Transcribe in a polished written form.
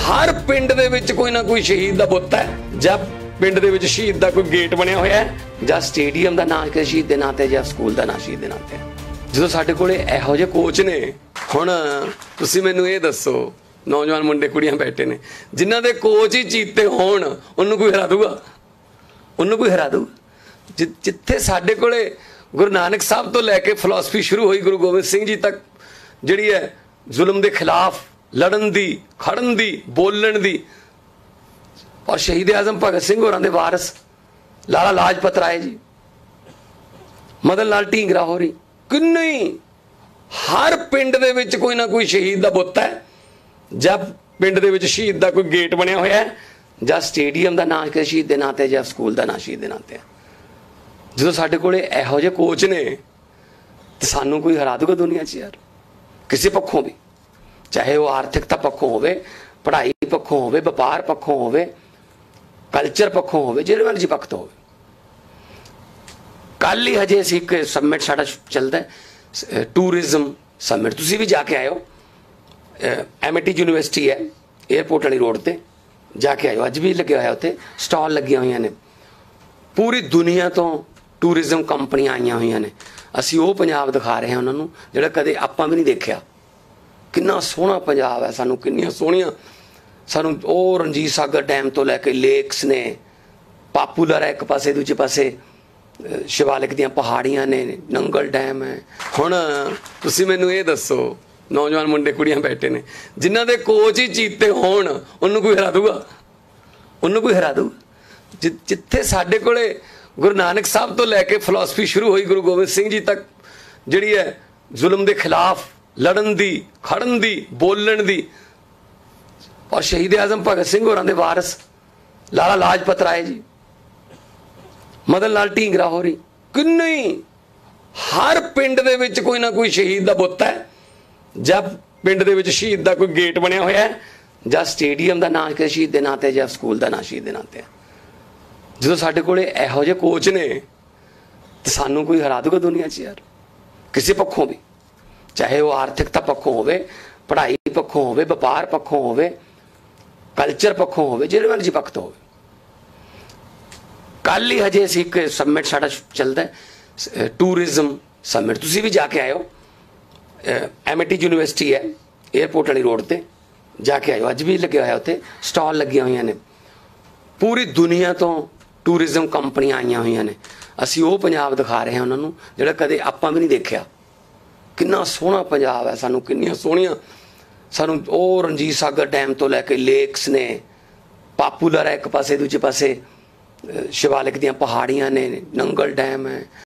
हर पिंड दे विच कोई ना कोई शहीद दा बुत है, जब पिंड दे विच शहीद दा कोई गेट बनया होया है, जां स्टेडियम दा नाम किसी शहीद दे नां ते, जां स्कूल दा नाम शहीद दे नां ते। ਜਦੋਂ ਸਾਡੇ ਕੋਲੇ ਇਹੋ ਜਿਹੇ ਕੋਚ ਨੇ, ਹੁਣ ਤੁਸੀਂ ਮੈਨੂੰ ਇਹ ਦੱਸੋ, ਨੌਜਵਾਨ ਮੁੰਡੇ ਕੁੜੀਆਂ ਬੈਠੇ ਨੇ ਜਿਨ੍ਹਾਂ ਦੇ ਕੋਚ ਹੀ ਚੀਤੇ ਹੋਣ, ਉਹਨੂੰ ਕੋਈ ਹਰਾ ਦੂਗਾ? ਉਹਨੂੰ ਕੋਈ ਹਰਾ ਦੂਗਾ? ਜਿੱਥੇ ਸਾਡੇ ਕੋਲੇ ਗੁਰੂ ਨਾਨਕ ਸਾਹਿਬ ਤੋਂ ਲੈ ਕੇ ਫਿਲਾਸਫੀ ਸ਼ੁਰੂ ਹੋਈ ਗੁਰੂ ਗੋਬਿੰਦ ਸਿੰਘ ਜੀ ਤੱਕ, ਜਿਹੜੀ ਹੈ ਜ਼ੁਲਮ ਦੇ ਖਿਲਾਫ ਲੜਨ ਦੀ, ਖੜਨ ਦੀ, ਬੋਲਣ ਦੀ, ਔਰ ਸ਼ਹੀਦ ਆਜ਼ਮ ਭਗਤ ਸਿੰਘ ਹੋਰਾਂ ਦੇ ਵਾਰਿਸ ਲਾਲਾ ਲਾਜਪਤ ਰਾਏ ਜੀ, ਮਦਨ ਲਾਲ ਢੀਂਗਰਾ ਹੋਰੀ, किन्नी हर पिंड दे विच कोई ना कोई शहीद दा बुत है, जब पिंड दे विच शहीद दा कोई गेट बनया होया है, जां स्टेडियम दा नाम किसी शहीद दे नां ते, जां स्कूल दा नाम शहीद दे नां ते। ਜਦੋਂ ਸਾਡੇ ਕੋਲੇ ਇਹੋ ਜਿਹੇ ਕੋਚ ਨੇ ਤੇ ਸਾਨੂੰ ਕੋਈ ਹਰਾ ਦੂਗਾ ਦੁਨੀਆ 'ਚ ਯਾਰ, ਕਿਸੇ ਪੱਖੋਂ ਵੀ, ਚਾਹੇ ਉਹ ਆਰਥਿਕਤਾ ਪੱਖੋਂ ਹੋਵੇ, ਪੜ੍ਹਾਈ ਪੱਖੋਂ ਹੋਵੇ, ਵਪਾਰ ਪੱਖੋਂ ਹੋਵੇ, ਕਲਚਰ ਪੱਖੋਂ ਹੋਵੇ, ਜਿਹੜੇ ਮਰਜ਼ੀ ਪੱਖ ਤੋਂ ਹੋਵੇ। कल ही हजे असीं एक सबमिट साडा चलता है, टूरिज्म सबमिट, तुसीं भी जाके आए हो, MIT यूनिवर्सिटी है एयरपोर्ट वाली रोड ते, जाके आए हो, अज भी लगे होया उत्थे स्टॉल लगियां होईयां ने, पूरी दुनिया तो टूरिज्म कंपनियां आईयां होईयां ने। असीं वो पंजाब दिखा रहे हैं उन्हां नूं जिहड़ा कदे आपां भी नहीं देखिया। किन्ना सोहना पंजाब है, सानूं किन्नियां सोहणियां, सानूं ओ रणजीत सागर डैम तो लैके लेक्स ने, पापूलर है एक पासे, दूजे पासे शिवालिक ਦੀਆਂ ਪਹਾੜੀਆਂ ਨੇ, ਨੰਗਲ ਡੈਮ ਹੈ। ਹੁਣ ਤੁਸੀਂ ਮੈਨੂੰ ਇਹ ਦੱਸੋ, ਨੌਜਵਾਨ ਮੁੰਡੇ ਕੁੜੀਆਂ ਬੈਠੇ ਨੇ ਜਿਨ੍ਹਾਂ ਦੇ ਕੋਚ ਹੀ ਚੀਤੇ ਹੋਣ, ਉਹਨੂੰ ਕੋਈ ਹਰਾ ਦੂਗਾ? ਉਹਨੂੰ ਕੋਈ ਹਰਾ ਦੂਗਾ? ਜਿੱਥੇ ਸਾਡੇ ਕੋਲੇ ਗੁਰੂ ਨਾਨਕ ਸਾਹਿਬ ਤੋਂ ਲੈ ਕੇ ਫਿਲਾਸਫੀ ਸ਼ੁਰੂ ਹੋਈ ਗੁਰੂ ਗੋਬਿੰਦ ਸਿੰਘ ਜੀ ਤੱਕ, ਜਿਹੜੀ ਹੈ ਜ਼ੁਲਮ ਦੇ ਖਿਲਾਫ ਲੜਨ ਦੀ, ਖੜਨ ਦੀ, ਬੋਲਣ ਦੀ, ਔਰ ਸ਼ਹੀਦ ਆਜ਼ਮ ਭਗਤ ਸਿੰਘ ਹੋਰਾਂ ਦੇ ਵਾਰਿਸ ਲਾਲਾ ਲਾਜਪਤ ਰਾਏ ਜੀ, मदन लाल ढींगरा होरी, किन्नी हर पिंड दे विच कोई ना कोई शहीद दा बुत है, जब पिंड दे विच शहीद दा कोई गेट बनया होया है, जां स्टेडियम दा नाम किसी शहीद दे नां ते, जां स्कूल दा नाम शहीद दे नां ते। ਜਦੋਂ ਸਾਡੇ ਕੋਲੇ ਇਹੋ ਜਿਹੇ ਕੋਚ ਨੇ ਤੇ ਸਾਨੂੰ ਕੋਈ ਹਰਾ ਦੂਗਾ ਦੁਨੀਆ 'ਚ ਯਾਰ, ਕਿਸੇ ਪੱਖੋਂ ਵੀ, ਚਾਹੇ ਉਹ ਆਰਥਿਕਤਾ ਪੱਖੋਂ ਹੋਵੇ, ਪੜ੍ਹਾਈ ਪੱਖੋਂ ਹੋਵੇ, ਵਪਾਰ ਪੱਖੋਂ ਹੋਵੇ, ਕਲਚਰ ਪੱਖੋਂ ਹੋਵੇ, ਜਿਹੜੇ ਮਰਜ਼ੀ ਪੱਖ ਤੋਂ ਹੋਵੇ। कल ही हजे असीं एक सबमिट साडा चलता है, टूरिज्म सबमिट, तुसीं भी जाके आए हो, MIT यूनिवर्सिटी है एयरपोर्ट वाली रोड ते, जाके आए हो, अज भी लगे होया उत्थे स्टॉल लगियां होईयां ने, पूरी दुनिया तो टूरिज्म कंपनियां आईयां होईयां ने। असीं वो पंजाब दिखा रहे हैं उन्हां नूं जिहड़ा कदे आपां भी नहीं देखिया। किन्ना सोहना पंजाब है, सानूं किन्नियां सोहणियां, सानूं ओ रणजीत सागर डैम तो लैके लेक्स ने, पापूलर है एक पासे, दूजे पासे शिवालिक ਦੀਆਂ ਪਹਾੜੀਆਂ ਨੇ, ਨੰਗਲ ਡੈਮ ਹੈ।